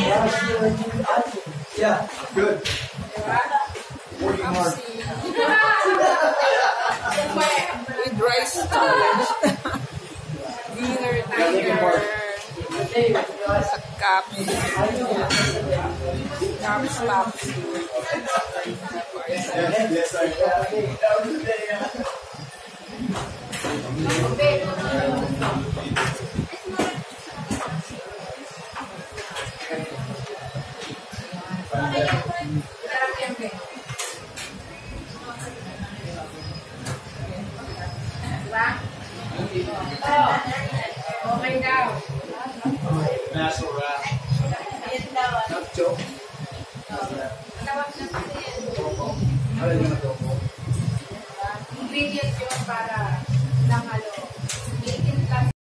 Yeah, good. Working hard. With rice challenge. Dinner, cups, slaps. Yes, I Okay daw. National rap. Not joke. Tawag na kasi. Ano yung mga joke mo? Ingredients yun para